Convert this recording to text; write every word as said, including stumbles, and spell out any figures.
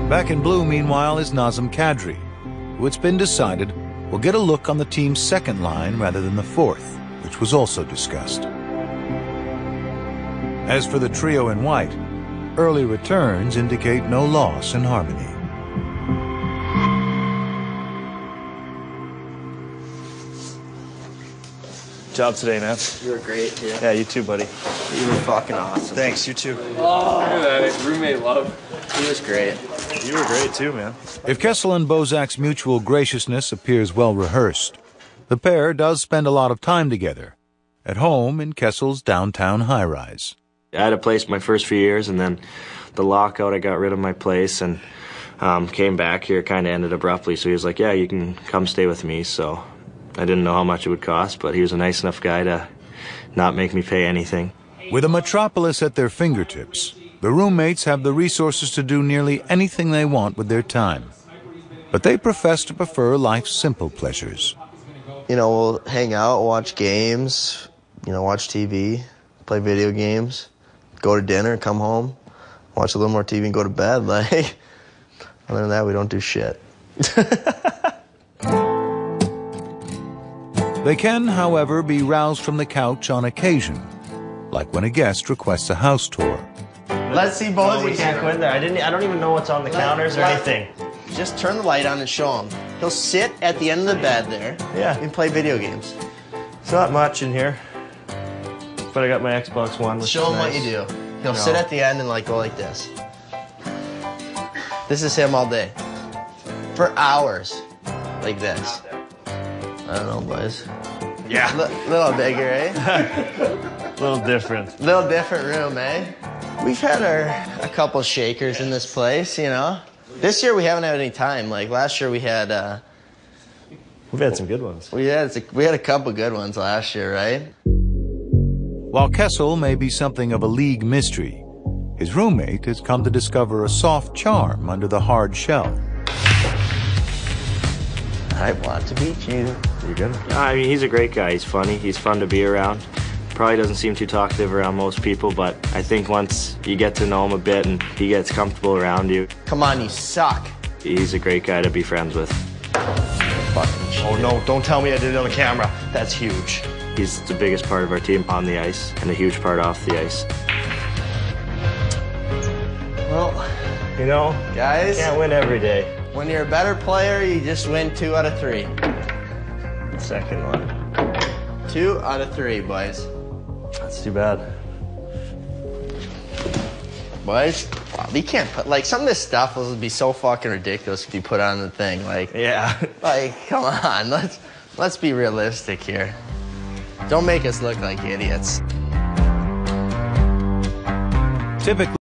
Back in blue, meanwhile, is Nazem Kadri, who it's been decided will get a look on the team's second line rather than the fourth, which was also discussed. As for the trio in white, early returns indicate no loss in harmony. Good job today, man. You were great, dude. Yeah, you too, buddy. You were fucking awesome. Thanks, you too. Oh, look at that. Roommate love. He was great. You were great too, man. If Kessel and Bozak's mutual graciousness appears well rehearsed, the pair does spend a lot of time together, at home in Kessel's downtown high-rise. I had a place my first few years, and then the lockout, I got rid of my place and um, came back here, kind of ended abruptly. So he was like, yeah, you can come stay with me. So I didn't know how much it would cost, but he was a nice enough guy to not make me pay anything. With a metropolis at their fingertips, the roommates have the resources to do nearly anything they want with their time. But they profess to prefer life's simple pleasures. You know, we'll hang out, watch games, you know, watch T V, play video games, go to dinner, come home, watch a little more T V and go to bed. Like, other than that, we don't do shit. They can, however, be roused from the couch on occasion, like when a guest requests a house tour. Let's see Bozak. Oh, we can't go in there. I didn't. I don't even know what's on the counters or anything. Just turn the light on and show him. He'll sit at the end of the bed there Yeah. and play video games. It's not much in here, but I got my Xbox One. Which Show is him nice. what you do. He'll No. sit at the end and like go like this. This is him all day. For hours. Like this. I don't know, boys. Yeah. L little bigger, eh? A little different. Little different room, eh? We've had our a couple shakers in this place, you know. This year we haven't had any time. Like last year we had uh We've had some good ones. we had we had a couple good ones last year, right? While Kessel may be something of a league mystery, his roommate has come to discover a soft charm under the hard shell. I want to beat you. You're good. I mean, he's a great guy. He's funny. He's fun to be around. Probably doesn't seem too talkative around most people, but I think once you get to know him a bit and he gets comfortable around you, Come on, you suck. he's a great guy to be friends with. Fucking shit. Oh no, don't tell me I did it on the camera. That's huge. He's the biggest part of our team on the ice and a huge part off the ice. Well, You know, guys, can't win every day. when you're a better player, you just win two out of three. Second one. Two out of three, boys. That's too bad. Boys, wow, we can't put, like, some of this stuff will be so fucking ridiculous if you put on the thing. Like, Yeah. like, come on, let's, let's be realistic here. Don't make us look like idiots. Typically,